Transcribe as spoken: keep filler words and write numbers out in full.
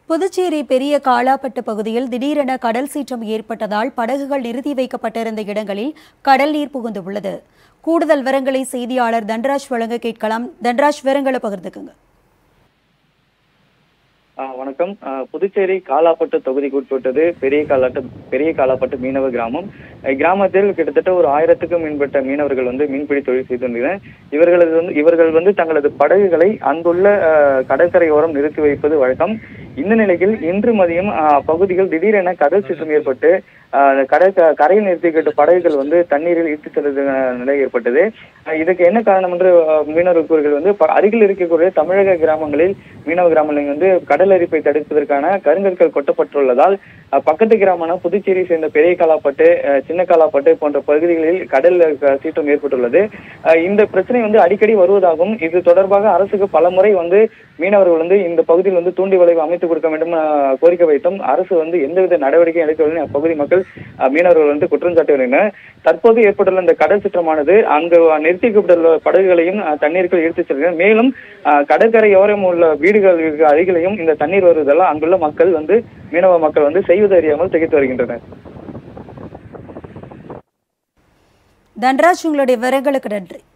புதுச்சேரி பெரிய காலாப்பட்டு பகுதியில் திடீரென கடல் சீற்றம் ஏற்பட்டதால் படகுகள் நிறுத்தி வைக்கப்பட்டிருந்த இடங்களில் கடல் நீர் புகுந்துள்ளது. கூடுதல் விவரங்களை செய்தியாளர் தன்ராஜ் வழங்க கேட்கலாம். தன்ராஜ், விவரங்களை பகிர்ந்துக்குங்க. வணக்கம். புதுச்சேரி காலாப்பட்டு தொகுதிக்கு உட்பட்டது பெரிய காலாட்டு பெரிய காலாப்பட்டு மீனவ கிராமம். கிராமத்தில் கிட்டத்தட்ட ஒரு ஆயிரத்துக்கும் மேற்பட்ட மீனவர்கள் வந்து மீன்பிடி தொழில் செய்து வந்தனர். இவர்களது வந்து இவர்கள் வந்து தங்களது படகுகளை அங்குள்ள கடற்கரையோரம் நிறுத்தி வைப்பது வழக்கம். இந்த நிலையில் இன்று மதியம் அப்பகுதிகள் திடீரென கடல் சீற்றம் ஏற்பட்டு கடற்க கரையில் நிறுத்திக்கிட்ட படகுகள் வந்து தண்ணீரில் இட்டு செல்வது நிலை ஏற்பட்டது. இதுக்கு என்ன காரணம் என்று மீனவர்கள் வந்து அருகில் இருக்கக்கூடிய தமிழக கிராமங்களில் மீனவ கிராமங்களில் வந்து கடல் அரிப்பை தடுப்பதற்கான கருங்கற்கள் கொட்டப்பட்டுள்ளதால் பக்கத்து கிராமமான புதுச்சேரி சேர்ந்த பெரிய காலாப்பட்டு, சின்ன காலாப்பட்டு போன்ற பகுதிகளில் கடல் சீற்றம் ஏற்பட்டுள்ளது. இந்த பிரச்சனை வந்து அடிக்கடி வருவதாகவும் இது தொடர்பாக அரசுக்கு பல முறை வந்து மீனவர்கள் வந்து இந்த பகுதியில் வந்து தூண்டி வளைவு அமைத்துக் கொடுக்க வேண்டும் கோரிக்கை வைத்தும் அரசு வந்து எந்தவித நடவடிக்கை எடுக்கவில்லை. அப்பகுதி மக்கள் மீனவர்கள் வந்து குற்றம் சாட்டி வருகின்றனர். தற்போது ஏற்பட்டுள்ள இந்த கடல் சீற்றமானது அங்கு நிறுத்திக்கப்பட்டுள்ள படகுகளையும் தண்ணீருக்குள் இழுத்துச் செல்கிறது. மேலும் கடற்கரையோரம் உள்ள வீடுகள் அருகிலையும் இந்த தண்ணீர் வருவதால் அங்குள்ள மக்கள் வந்து மீனவ மக்கள் வந்து செய்வது அறியாமல் திகைத்து வருகின்றனர். தன்ராஜ், உங்களுடைய விவரங்களுக்கு நன்றி.